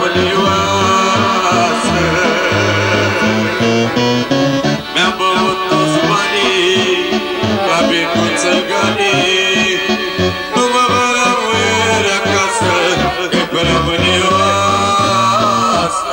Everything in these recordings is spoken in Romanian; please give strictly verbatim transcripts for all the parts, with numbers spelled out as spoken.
mânioasă. Mi-am băut toți banii la vin cu țăganii. Nu mă văra muiere acasă, că-i prea mânioasă.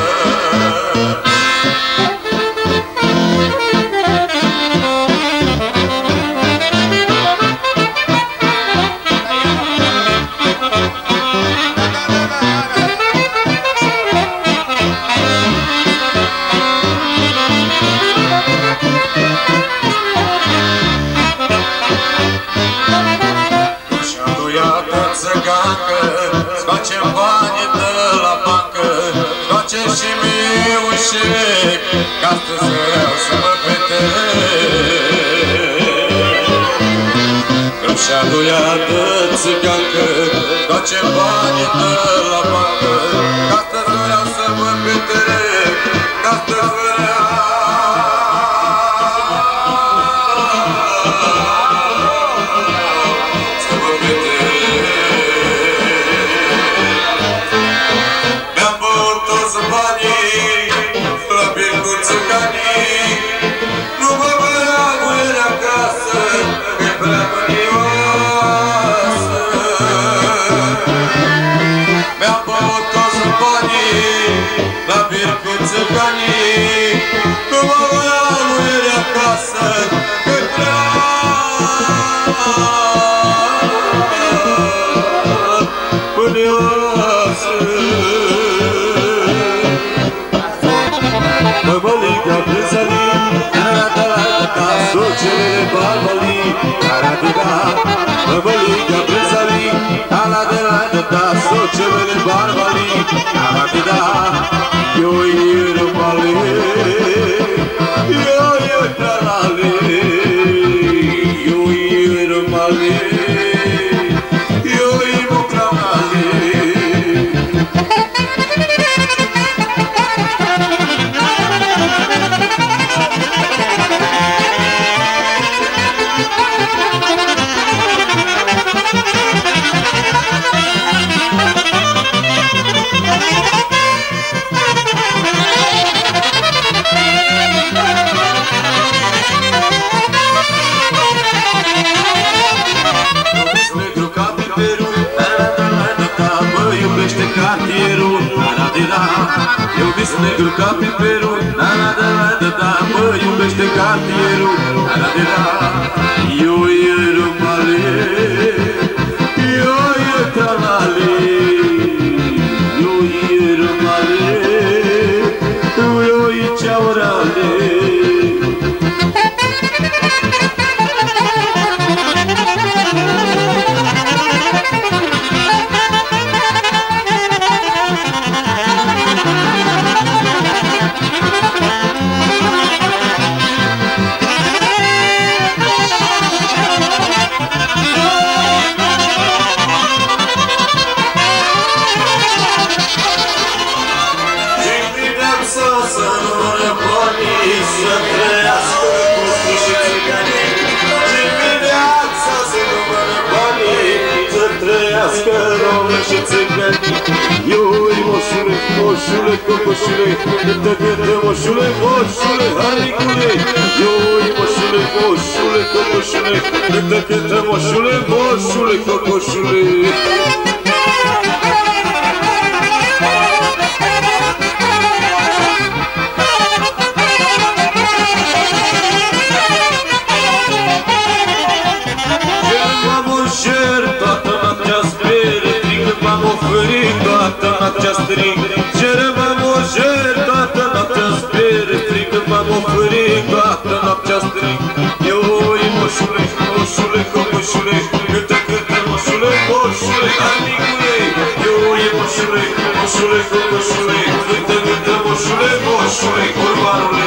Îți facem banii de la bancă, îți face și mie un șec, ca astăzi vreau să mă petrec. Îmi-și aduiată țigancă, îți facem banii de la bancă, ca astăzi vreau să mă petrec, ca astăzi vreau. La bir cu țăganii, nu mă vrea muiere acasă, că-i prea mânioasă. Mămălica prezalii, da-da-da-da, socele balbalii, da-da-da-da. Mămălica prezalii, da-da-da-da, socele balbalii, da-da-da-da. Yo yero male, yo yero male, yo yero male, yo yero male. Eu vis negru ca piperul, da-da-da-da-da, mă iubește cartierul, da-da-da-da. Eu ieru male, eu ieru tralale, eu ieru male, eu ieru ceaurale. Ioi moșule, moșule, cocoșule, dă-te-te moșule, moșule, harnicule. Ioi moșule, moșule, cocoșule, dă-te-te moșule, moșule, cocoșule. Toată noaptea strig, cere-mă mojer, toată noaptea sper, strig, m-am oferit, toată noaptea strig. Eu oi moșule, moșule, cocoșule, cântă, cântă, moșule, moșule, harnicule. Eu oi moșule, moșule, cocoșule, cântă, cântă, moșule, moșule, corvarule.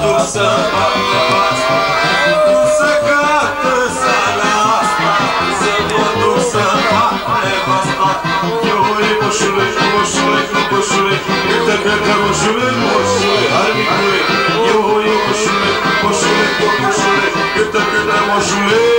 duc să fac asta, să cată seara asta, să mă duc să fac nevasta. Ioi, moșule, moșule, moșule, uite că că moșule, moșule, arbicule. Ioi, moșule, moșule, moșule, uite că că moșule.